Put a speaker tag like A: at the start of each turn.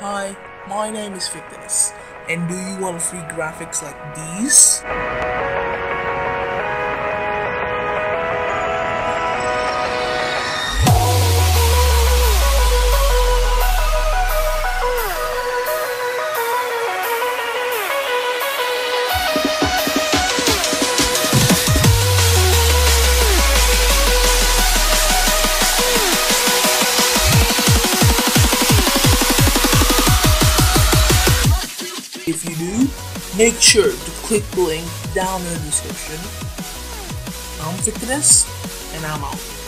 A: Hi, my name is Victinist, and do you want free graphics like these? If you do, make sure to click the link down in the description. I'm Victinist, and I'm out.